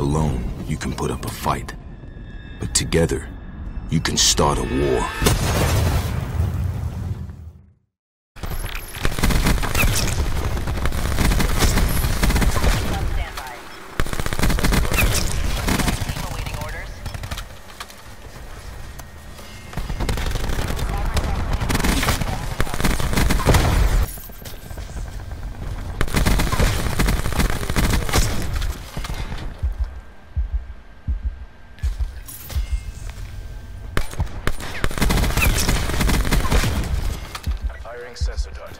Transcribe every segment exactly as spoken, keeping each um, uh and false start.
Alone, you can put up a fight. But together, you can start a war. Sensor dart.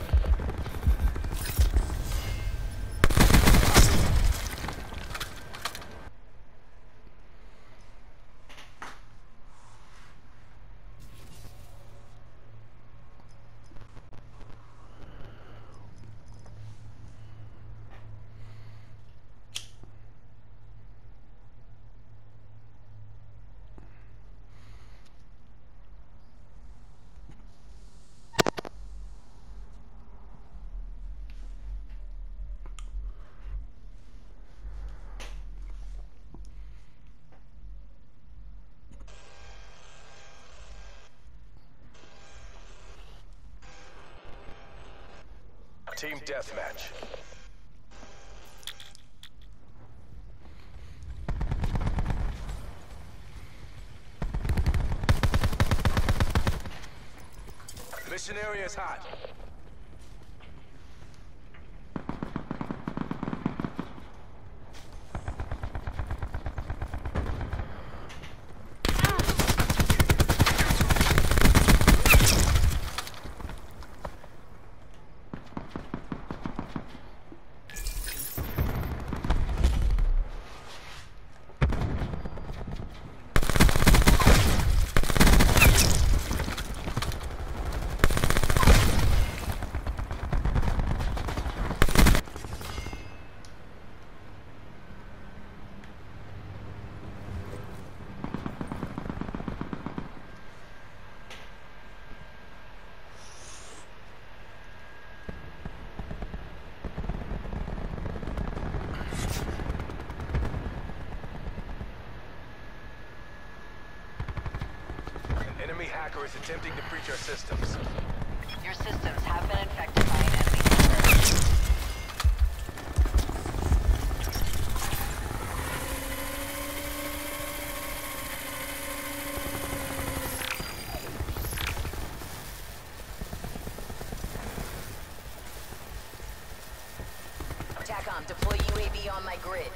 Team deathmatch. Mission area is hot. Enemy hacker is attempting to breach our systems. Your systems have been infected by an enemy hacker. TACOM, deploy U A V on my grid.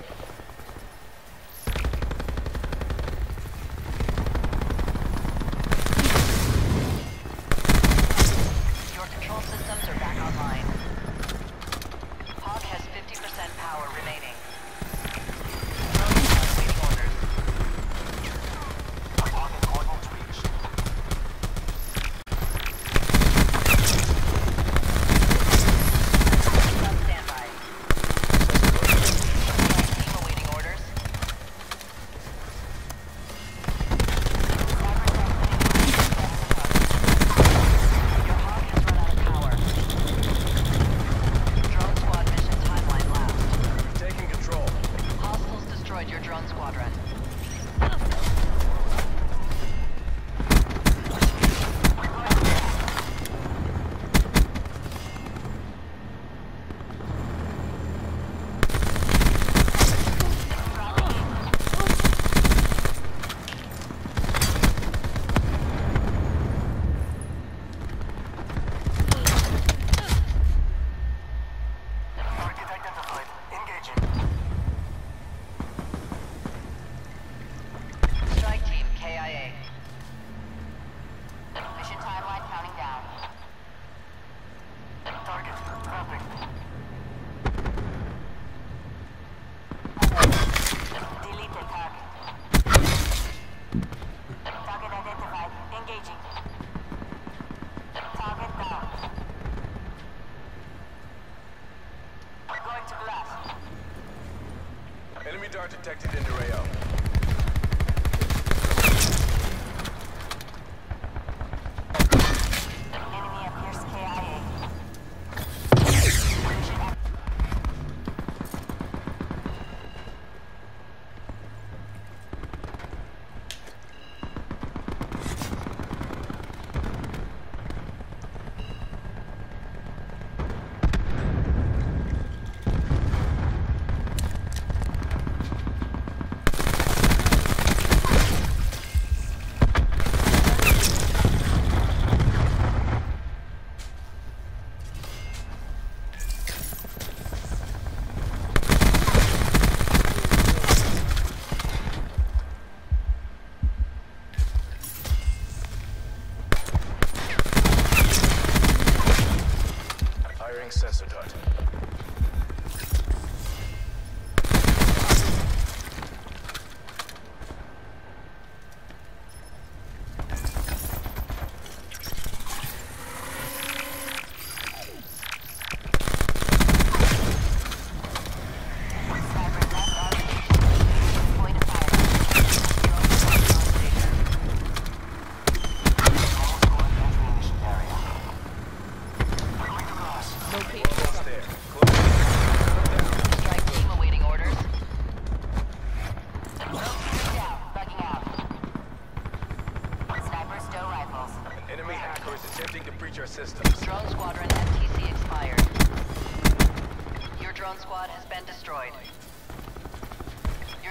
Enemy dart detected in the A O. Enemy appears K I A.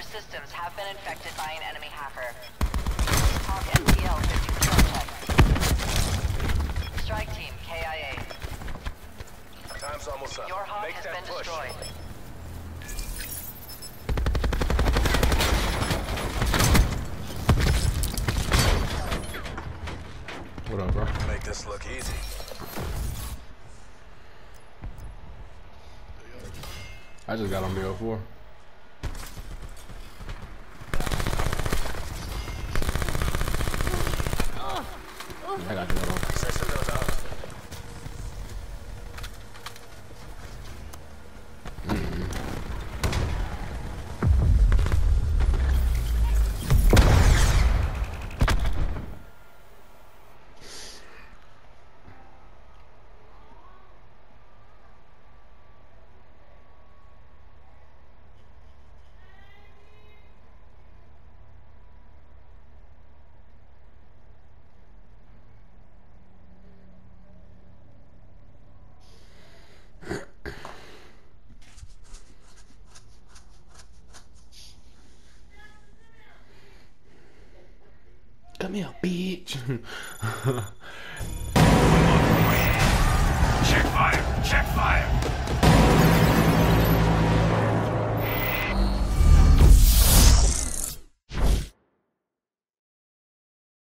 systems have been infected by an enemy hacker. Talk N T L fifty-four check. Strike team K I A. Time's almost up. Your hawk Make has that been push. destroyed. What up, bro? Make this look easy. I just got on B O four. I got you, bro. System goes out. Come here, bitch. Check fire! Check fire!